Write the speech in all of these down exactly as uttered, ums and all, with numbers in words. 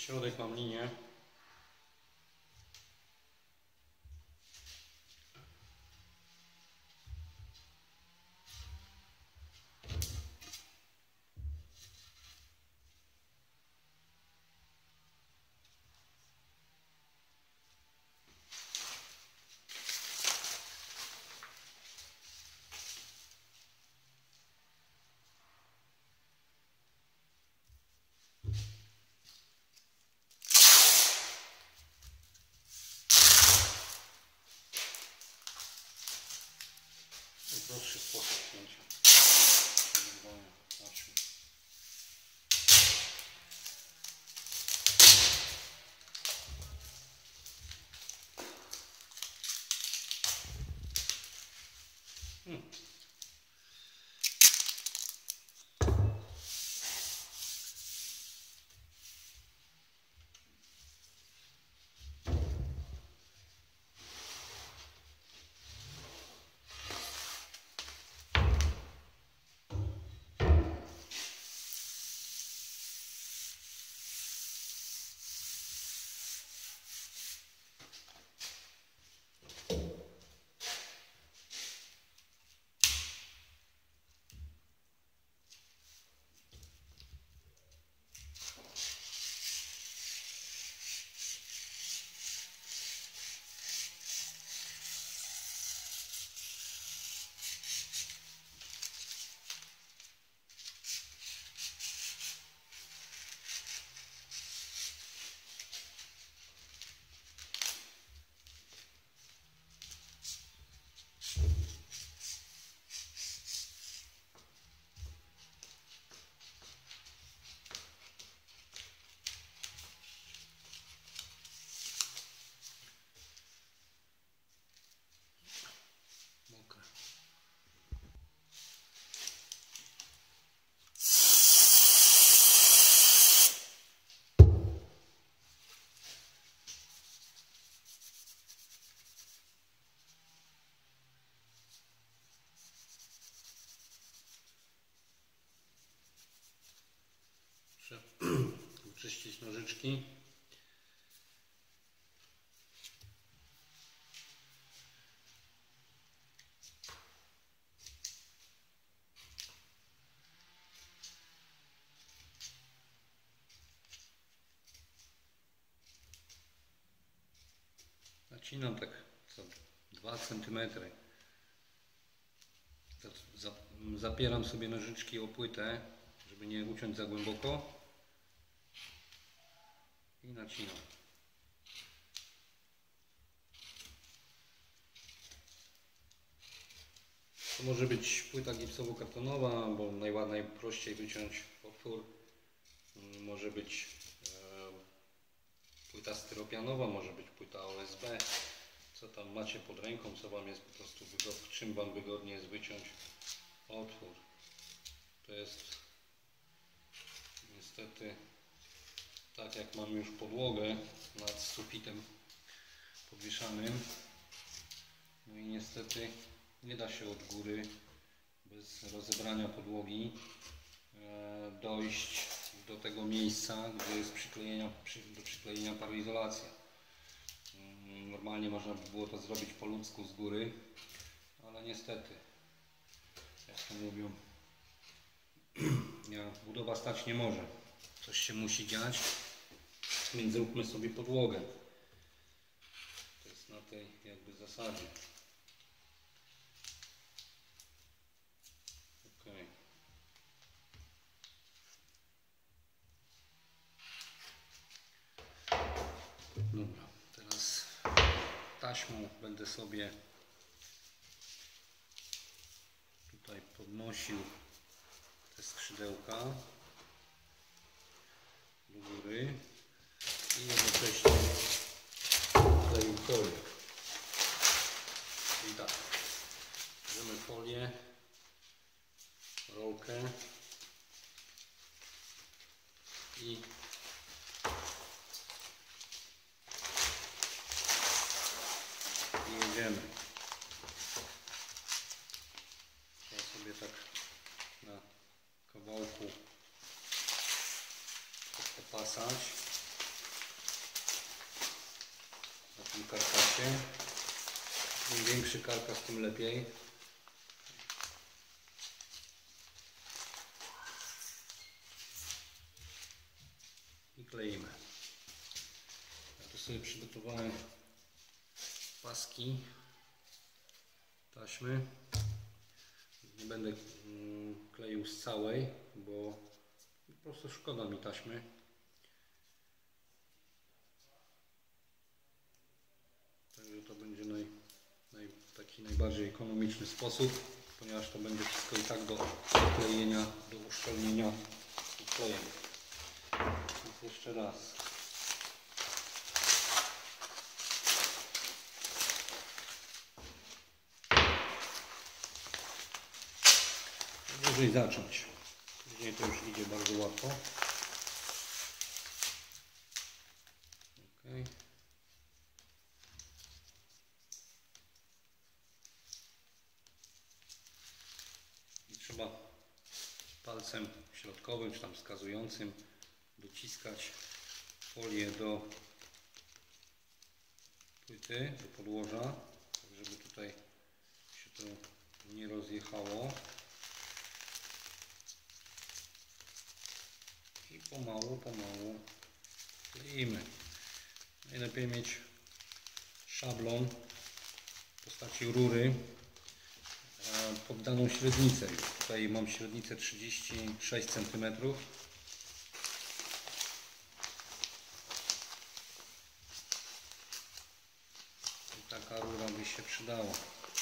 środek mam linię. Prostszy sposób cięcia. Hmm. Czyścić nożyczki. Nacinam tak co dwa centymetry. Zapieram sobie nożyczki o płytę, żeby nie uciąć za głęboko. I nacinam. To może być płyta gipsowo-kartonowa, bo najładniej, najprościej wyciąć otwór. Może być e, płyta styropianowa, może być płyta O S B. Co tam macie pod ręką, co Wam jest po prostu wygodne, czym Wam wygodnie jest wyciąć otwór. To jest niestety tak, jak mam już podłogę nad sufitem podwieszanym. No i niestety nie da się od góry bez rozebrania podłogi e, dojść do tego miejsca, gdzie jest przyklejenia, przy, do przyklejenia paroizolacja. Normalnie można by było to zrobić po ludzku z góry, ale niestety, jak to mówią, ja, budowa stać nie może. Coś się musi dziać, więc zróbmy sobie podłogę. To jest na tej jakby zasadzie. Okay. Dobra, teraz taśmą będę sobie tutaj podnosił te skrzydełka do góry i jednocześnie kleił folię. Czyli tak, bierzemy folię, rolkę i i jedziemy. Trzeba sobie tak na kawałku popasać. tym karkasie. Im większy karkas, tym lepiej. I kleimy. Ja tu sobie przygotowałem paski taśmy. Nie będę kleił z całej, bo po prostu szkoda mi taśmy. Także to będzie naj, naj, taki najbardziej ekonomiczny sposób, ponieważ to będzie wszystko i tak do klejenia, do uszczelnienia klejem. Więc jeszcze raz. Najwyżej zacząć. Później to już idzie bardzo łatwo. Okay. I trzeba palcem środkowym czy tam wskazującym dociskać folię do płyty, do podłoża, tak żeby tutaj się to nie rozjechało. I pomału, pomału kleimy. Najlepiej mieć szablon w postaci rury pod daną średnicę. Tutaj mam średnicę trzydzieści sześć centymetrów. I taka rura by się przydała.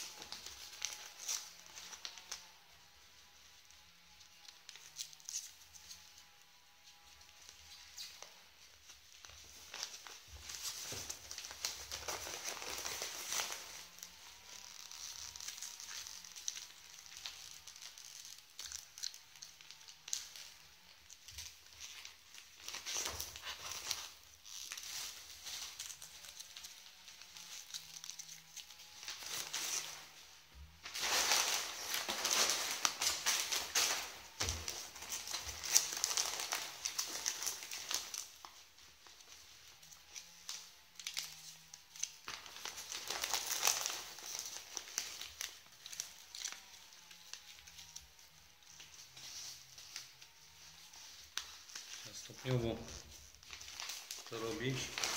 Stopniowo to robić.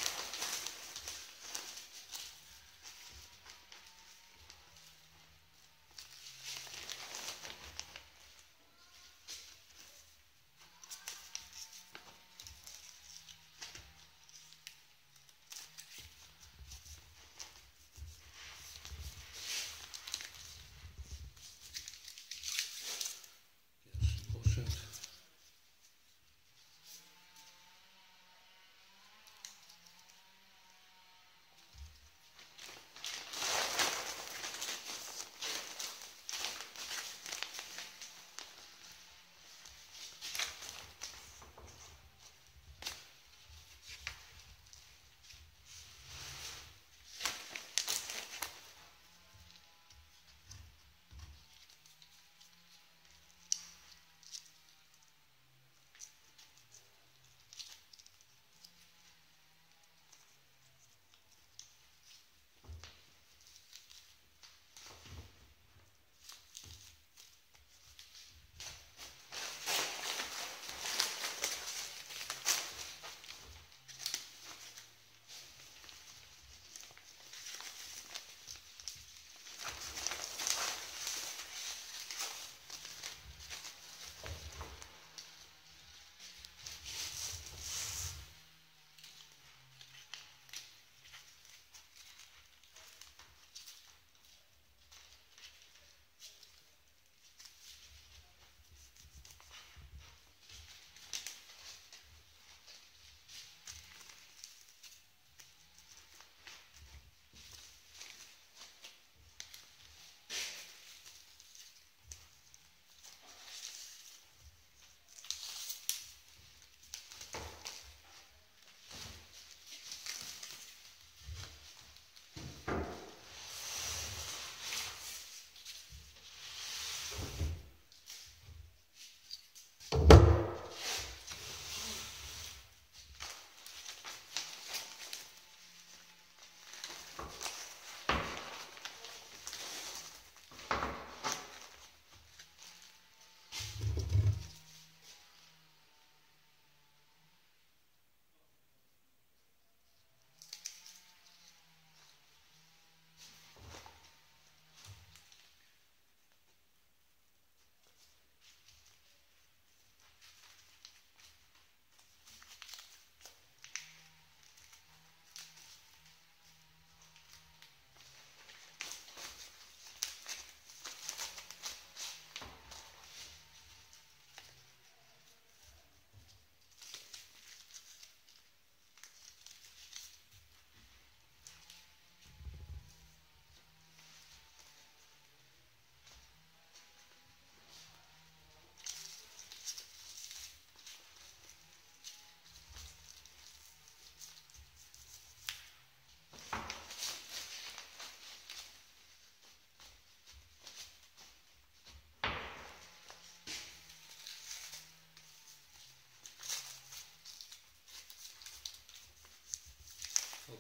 Pierwszy poszedł.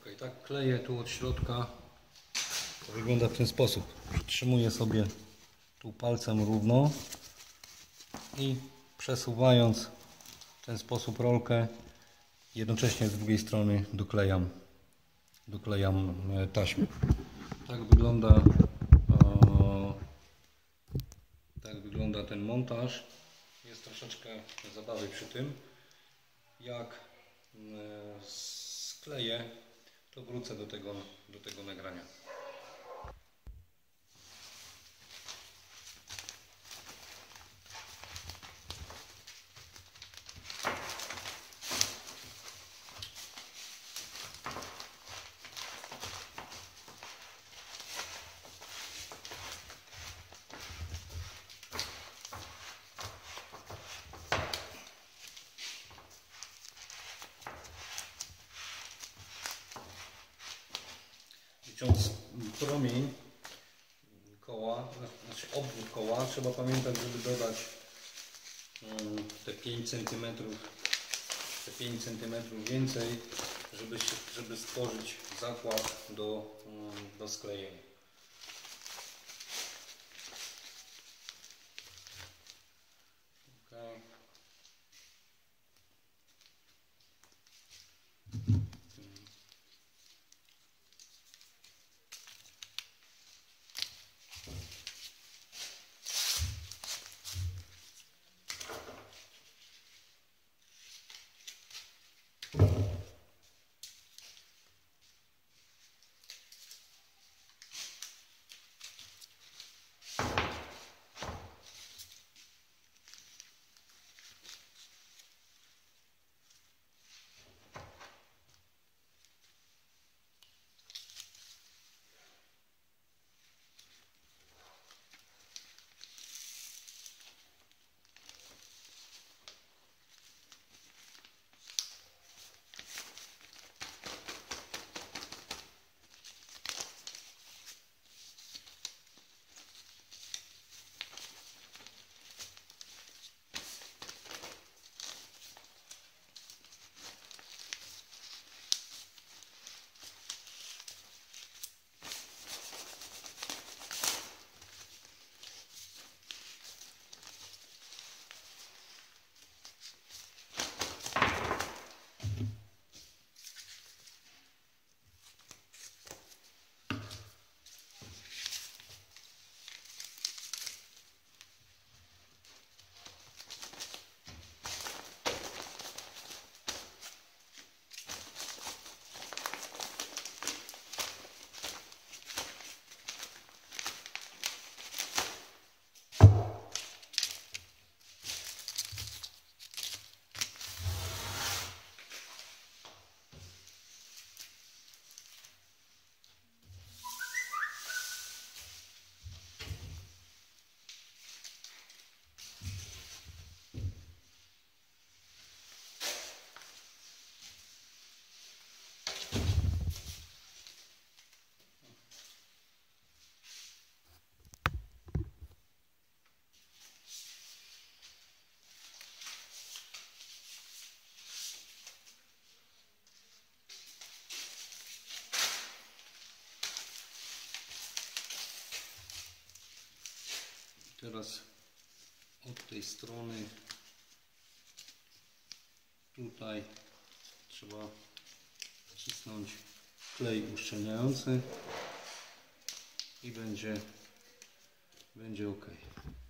Ok, tak kleję tu od środka. To wygląda w ten sposób. Przytrzymuję sobie tu palcem równo i przesuwając w ten sposób rolkę, jednocześnie z drugiej strony doklejam, doklejam taśmę. Tak wygląda, o, tak wygląda ten montaż. Jest troszeczkę zabawy przy tym. Jak skleję, to wrócę do tego, do tego nagrania. Licząc promień koła, znaczy obwód koła, trzeba pamiętać, żeby dodać te pięć centymetrów, te pięć centymetrów więcej, żeby, żeby stworzyć zakład do, do sklejenia. Okay. Teraz od tej strony tutaj trzeba wcisnąć klej uszczelniający i będzie, będzie ok.